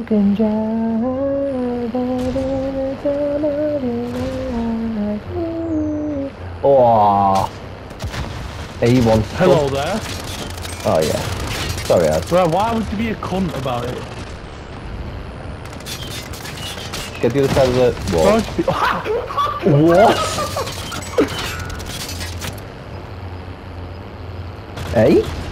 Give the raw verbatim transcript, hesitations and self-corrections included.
can drive, but anytime I get like you. Oh, he wants. Hello there. Oh yeah. Sorry, Ad. Bro, why would you be a cunt about it? Get the other side of the wall. Be... What? Hey?